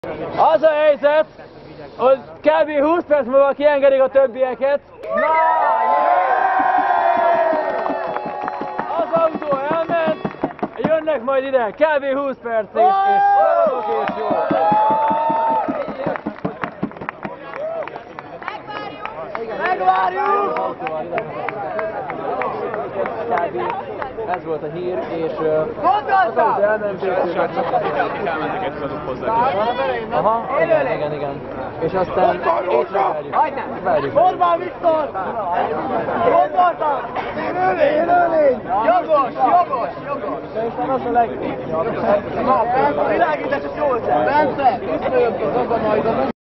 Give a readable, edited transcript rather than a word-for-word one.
Az a helyzet, hogy kb. 20 perc múlva kiengedik a többieket. Na, az autó elment, jönnek majd ide, kb. 20 percig, és szaladok és jó. Megvárjuk! Ez volt a hír, és az autó elment, és elmentek egy azok hozzá. aha, igen. És aztán várjuk. Orbán Viktor! Gondoltam! Élőlény! Jogos! De aztán az a legjobb. A világítás is jól kell! Bence! Visszajött az majdnem!